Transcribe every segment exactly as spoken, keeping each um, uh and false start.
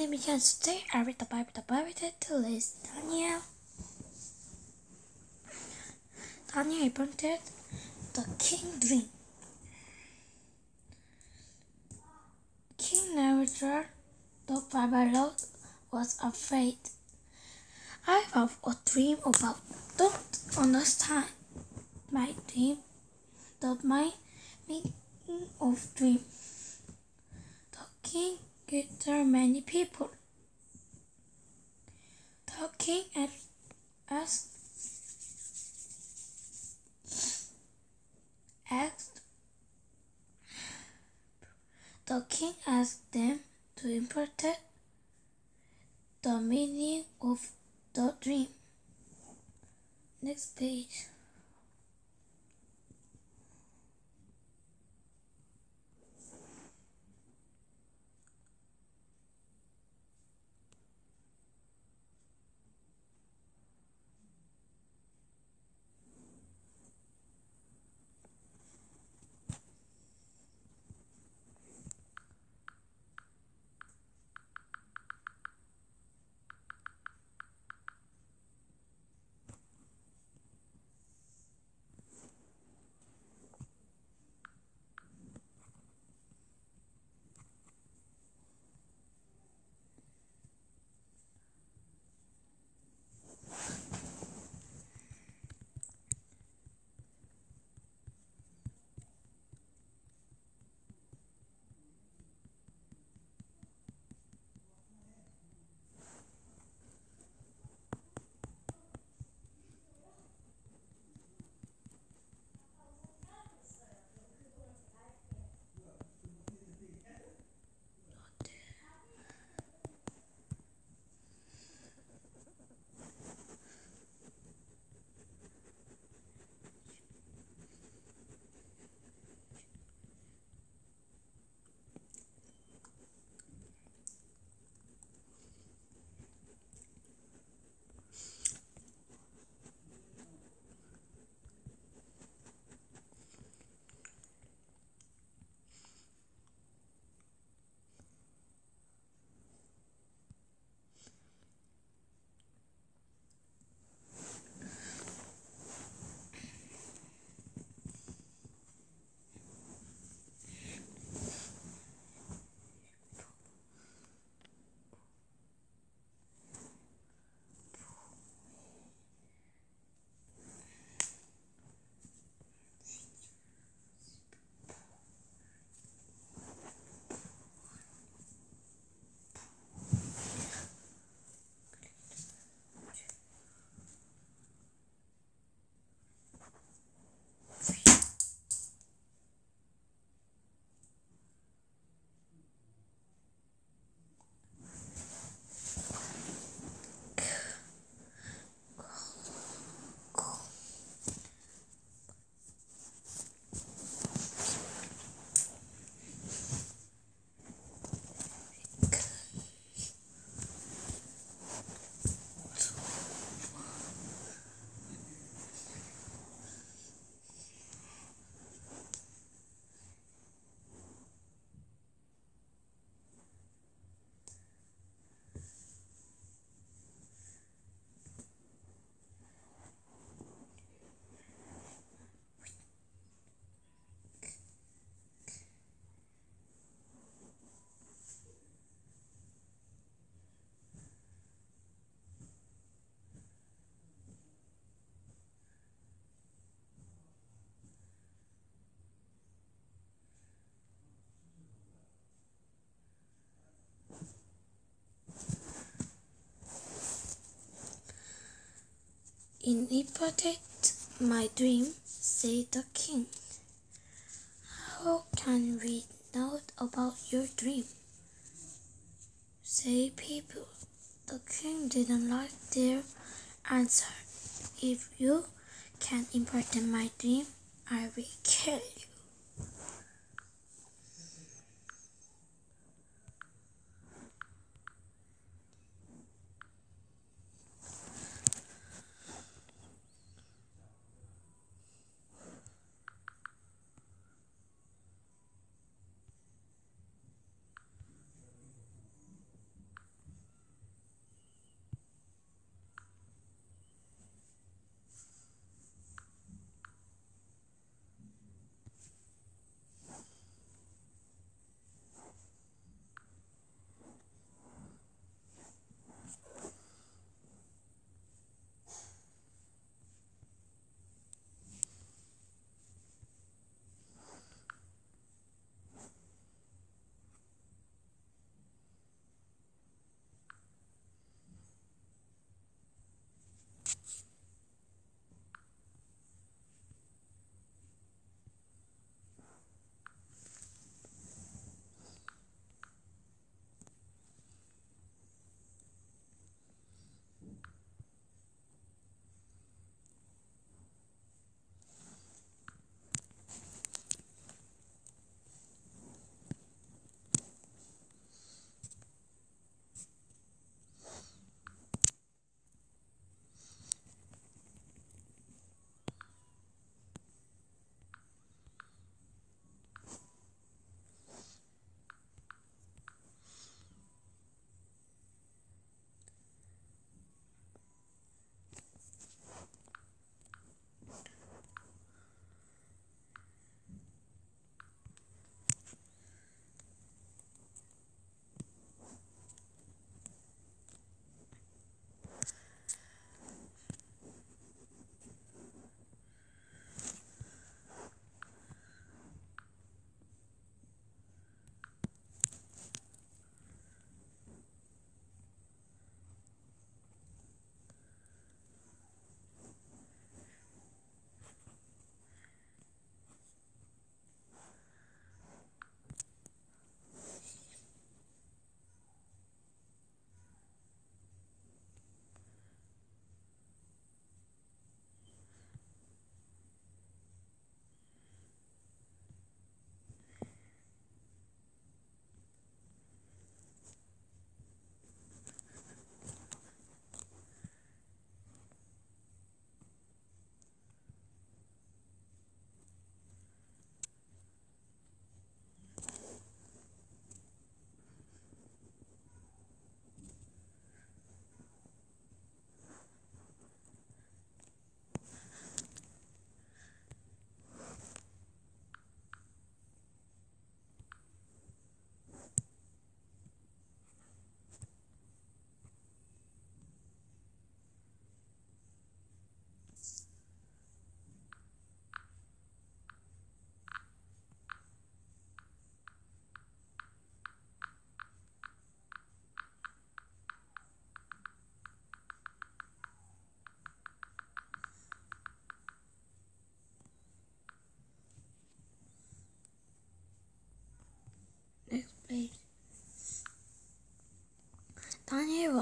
morning begins today. I read the Bible, the Bible title is Daniel. Daniel entered the king dream. King Nebuchadnezzar, the Babylon, was afraid. I have a dream about don't understand my dream, the my meaning of dream. The king gathered many people. The king asked, asked the king asked them to interpret the meaning of the dream. Next page. Interpret my dream, said the king. How can we know about your dream? Say people. The king didn't like their answer. If you can interpret my dream, I will kill you.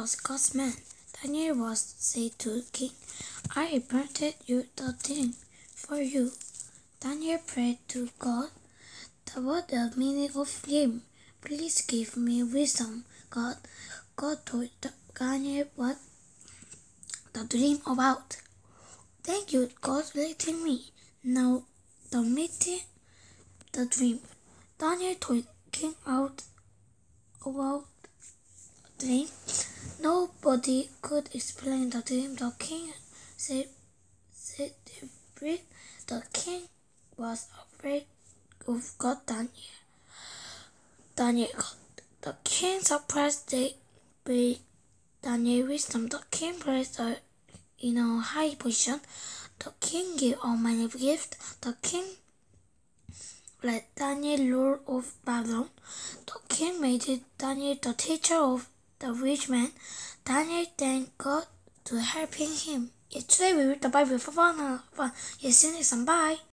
was God's man. Daniel was said to the king, I granted you the dream for you. Daniel prayed to God. What the meaning of dream? Please give me wisdom, God. God told Daniel what the dream about. Thank you, God, for letting me know the meeting, the dream. Daniel told King out about the dream. Nobody could explain the dream. The king said, said the king was afraid of God. Daniel. Daniel got the king surprised. They gave Daniel wisdom. The king placed her in a high position. The king gave all many gifts. The king let Daniel rule of Babylon. The king made Daniel the teacher of the rich man. Daniel thanked God to helping him. Yeah, today we read the Bible for fun. fun. Yeah, see you next time. Bye.